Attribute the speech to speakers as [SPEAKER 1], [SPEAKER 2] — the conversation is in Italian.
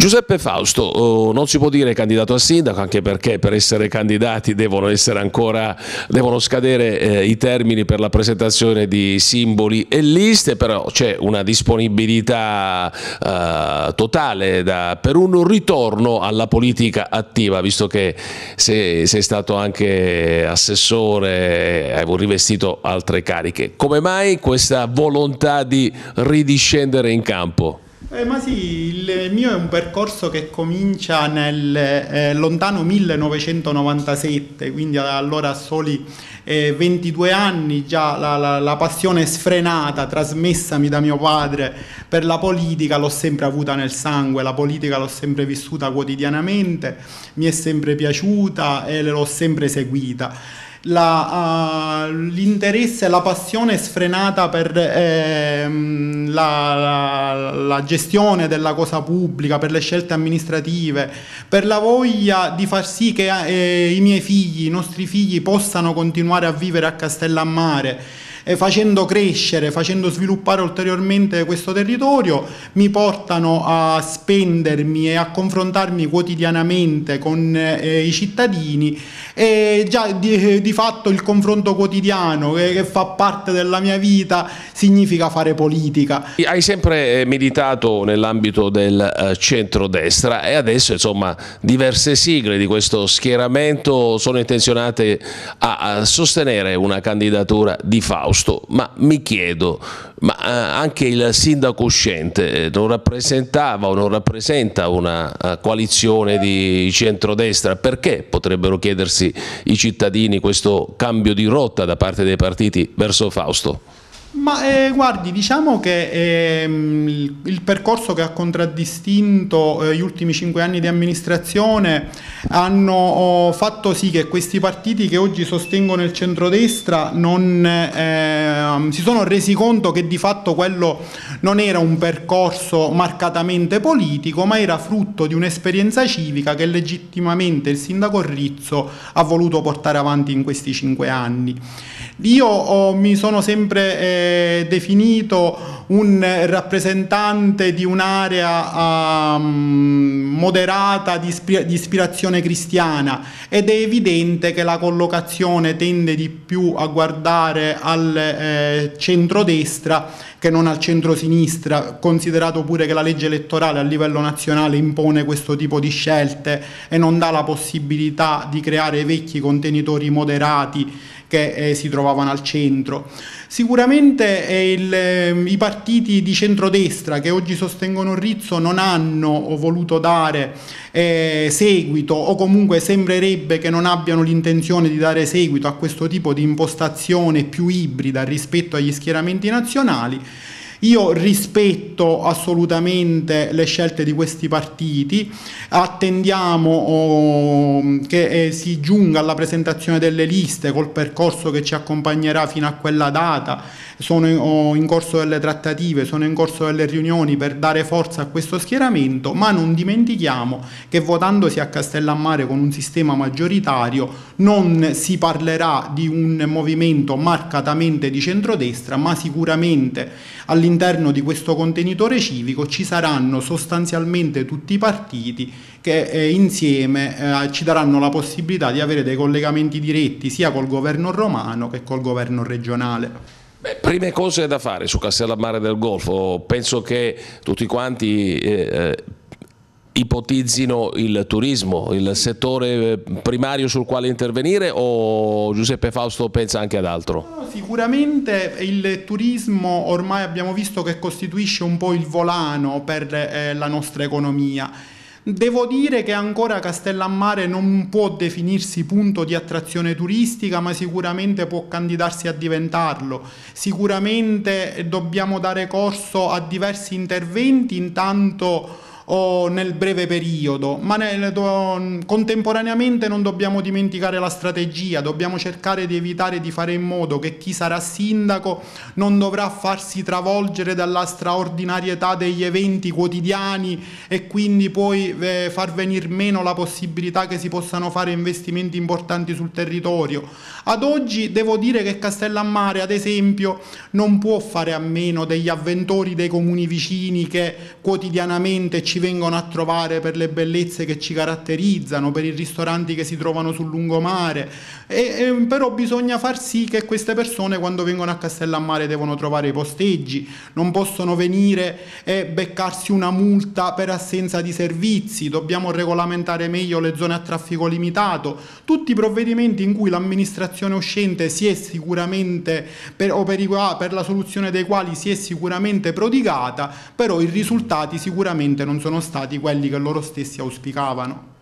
[SPEAKER 1] Giuseppe Fausto, non si può dire candidato a sindaco, anche perché per essere candidati devono scadere i termini per la presentazione di simboli e liste, però c'è una disponibilità totale per un ritorno alla politica attiva, visto che sei stato anche assessore, hai rivestito altre cariche. Come mai questa volontà di ridiscendere in campo?
[SPEAKER 2] Ma sì, il mio è un percorso che comincia nel lontano 1997, quindi allora a soli 22 anni già la passione sfrenata trasmessami da mio padre per la politica l'ho sempre avuta nel sangue, la politica l'ho sempre vissuta quotidianamente, mi è sempre piaciuta e l'ho sempre seguita. L'interesse e la passione sfrenata per la gestione della cosa pubblica, per le scelte amministrative, per la voglia di far sì che i miei figli, i nostri figli possano continuare a vivere a Castellammare, facendo crescere, facendo sviluppare ulteriormente questo territorio, mi portano a spendermi e a confrontarmi quotidianamente con i cittadini, e già di fatto il confronto quotidiano che fa parte della mia vita significa fare politica.
[SPEAKER 1] Hai sempre militato nell'ambito del centrodestra e adesso insomma diverse sigle di questo schieramento sono intenzionate a sostenere una candidatura di Fausto. Ma mi chiedo, anche il sindaco uscente non rappresentava o non rappresenta una coalizione di centrodestra? Perché potrebbero chiedersi i cittadini questo cambio di rotta da parte dei partiti verso Fausto?
[SPEAKER 2] Ma guardi, diciamo che il percorso che ha contraddistinto gli ultimi 5 anni di amministrazione hanno fatto sì che questi partiti che oggi sostengono il centrodestra si sono resi conto che di fatto quello non era un percorso marcatamente politico, ma era frutto di un'esperienza civica che legittimamente il sindaco Rizzo ha voluto portare avanti in questi 5 anni. Io mi sono sempre definito un rappresentante di un'area moderata di ispirazione cristiana, ed è evidente che la collocazione tende di più a guardare al centrodestra che non al centrosinistra, considerato pure che la legge elettorale a livello nazionale impone questo tipo di scelte e non dà la possibilità di creare vecchi contenitori moderati che si trovavano al centro. Sicuramente i partiti di centrodestra che oggi sostengono Rizzo non hanno voluto dare seguito, o comunque sembrerebbe che non abbiano l'intenzione di dare seguito a questo tipo di impostazione più ibrida rispetto agli schieramenti nazionali. Io rispetto assolutamente le scelte di questi partiti, attendiamo che si giunga alla presentazione delle liste col percorso che ci accompagnerà fino a quella data. Sono in corso delle trattative, sono in corso delle riunioni per dare forza a questo schieramento, ma non dimentichiamo che votandosi a Castellammare con un sistema maggioritario non si parlerà di un movimento marcatamente di centrodestra, ma sicuramente all'interno di questo contenitore civico ci saranno sostanzialmente tutti i partiti che insieme ci daranno la possibilità di avere dei collegamenti diretti sia col governo romano che col governo regionale.
[SPEAKER 1] Prime cose da fare su Castellammare del Golfo, penso che tutti quanti ipotizzino il turismo, il settore primario sul quale intervenire, o Giuseppe Fausto pensa anche ad altro?
[SPEAKER 2] No, sicuramente il turismo ormai abbiamo visto che costituisce un po' il volano per la nostra economia. Devo dire che ancora Castellammare non può definirsi punto di attrazione turistica, ma sicuramente può candidarsi a diventarlo. Sicuramente dobbiamo dare corso a diversi interventi, intanto o nel breve periodo, ma contemporaneamente non dobbiamo dimenticare la strategia, dobbiamo cercare di evitare di fare in modo che chi sarà sindaco non dovrà farsi travolgere dalla straordinarietà degli eventi quotidiani e quindi poi far venir meno la possibilità che si possano fare investimenti importanti sul territorio. Ad oggi devo dire che Castellammare, ad esempio, non può fare a meno degli avventori dei comuni vicini che quotidianamente ci ci vengono a trovare per le bellezze che ci caratterizzano, per i ristoranti che si trovano sul lungomare, però bisogna far sì che queste persone quando vengono a Castellammare devono trovare i posteggi, non possono venire e beccarsi una multa per assenza di servizi, dobbiamo regolamentare meglio le zone a traffico limitato, tutti i provvedimenti in cui l'amministrazione uscente si è sicuramente, per la soluzione dei quali si è sicuramente prodigata, però i risultati sicuramente non sono stati quelli che loro stessi auspicavano.